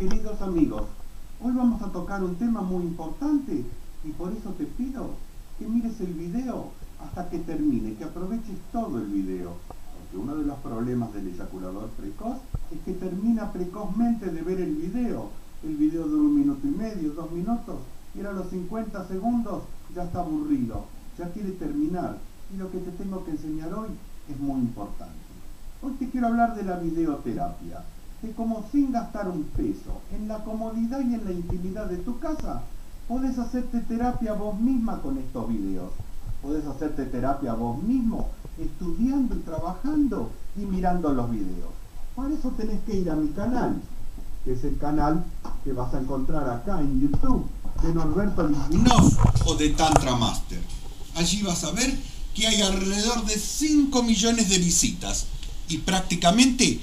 Queridos amigos, hoy vamos a tocar un tema muy importante y por eso te pido que mires el video hasta que termine, que aproveches todo el video, porque uno de los problemas del eyaculador precoz es que termina precozmente de ver el video de 1 minuto y medio, 2 minutos, y a los 50 segundos ya está aburrido, ya quiere terminar, y lo que te tengo que enseñar hoy es muy importante. Hoy te quiero hablar de la videoterapia, de cómo sin gastar un peso, en la comodidad y en la intimidad de tu casa, podés hacerte terapia vos misma con estos videos. Podés hacerte terapia vos mismo, estudiando y trabajando y mirando los videos. Para eso tenés que ir a mi canal, que es el canal que vas a encontrar acá en YouTube, de Norberto Litvinov o de Tantra Master. Allí vas a ver que hay alrededor de 5 millones de visitas y prácticamente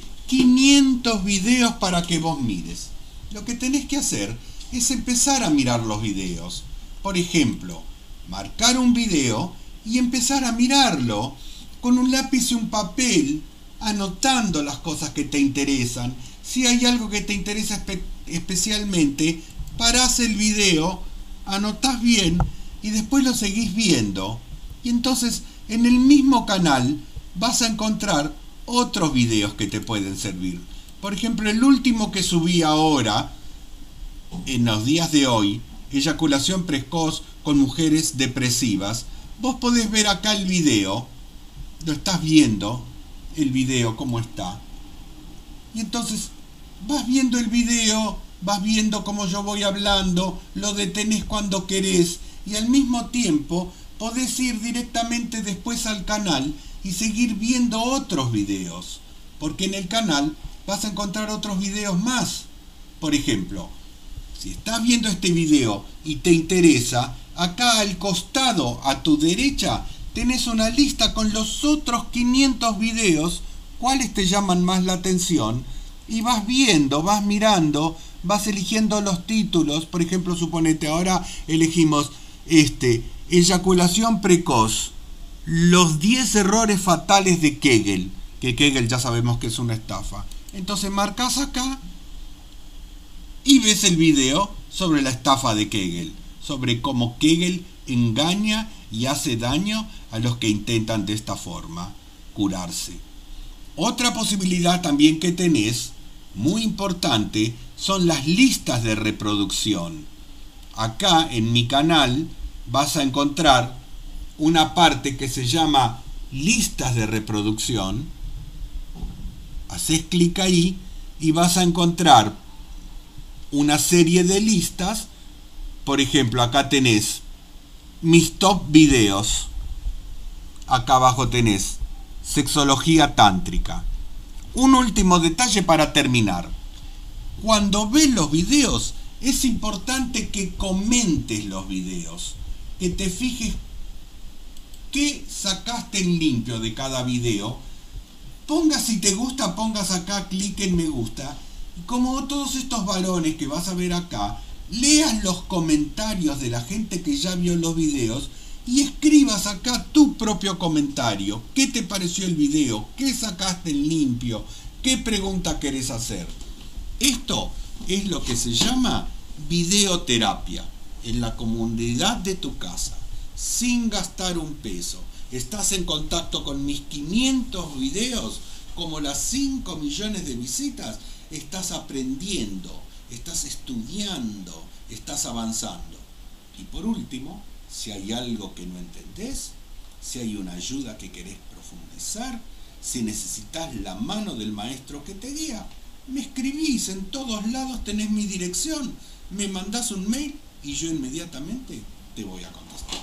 500 videos para que vos mires. Lo que tenés que hacer es empezar a mirar los videos. Por ejemplo, marcar un video y empezar a mirarlo con un lápiz y un papel, anotando las cosas que te interesan. Si hay algo que te interesa especialmente, parás el video, anotás bien y después lo seguís viendo. Y entonces en el mismo canal vas a encontrar otros videos que te pueden servir. Por ejemplo, el último que subí ahora, en los días de hoy, eyaculación precoz con mujeres depresivas. Vos podés ver acá el video, lo estás viendo, el video cómo está. Y entonces vas viendo el video, vas viendo cómo yo voy hablando, lo detenés cuando querés y al mismo tiempo podés ir directamente después al canal y seguir viendo otros videos, porque en el canal vas a encontrar otros videos más. Por ejemplo, si estás viendo este video y te interesa, acá al costado a tu derecha tenés una lista con los otros 500 videos, cuáles te llaman más la atención, y vas viendo, vas mirando, vas eligiendo los títulos. Por ejemplo, suponete, ahora elegimos eyaculación precoz, los 10 errores fatales de Kegel, que Kegel ya sabemos que es una estafa. Entonces marcas acá y ves el video sobre la estafa de Kegel, sobre cómo Kegel engaña y hace daño a los que intentan de esta forma curarse. Otra posibilidad también que tenés, muy importante, son las listas de reproducción. Acá en mi canal vas a encontrar una parte que se llama listas de reproducción. Haces clic ahí y vas a encontrar una serie de listas. Por ejemplo, acá tenés mis top videos. Acá abajo tenés sexología tántrica. Un último detalle para terminar. Cuando ves los videos, es importante que comentes los videos, que te fijes qué sacaste en limpio de cada video. Pongas, si te gusta, pongas acá clic en me gusta. Y como todos estos varones que vas a ver acá, leas los comentarios de la gente que ya vio los videos y escribas acá tu propio comentario. ¿Qué te pareció el video? ¿Qué sacaste en limpio? ¿Qué pregunta querés hacer? Esto es lo que se llama videoterapia en la comodidad de tu casa, sin gastar un peso. Estás en contacto con mis 500 videos, como las 5 millones de visitas. Estás aprendiendo, estás estudiando, estás avanzando. Y por último, si hay algo que no entendés, si hay una ayuda que querés profundizar, si necesitas la mano del maestro que te guía, me escribís, en todos lados tenés mi dirección, me mandás un mail y yo inmediatamente te voy a contestar.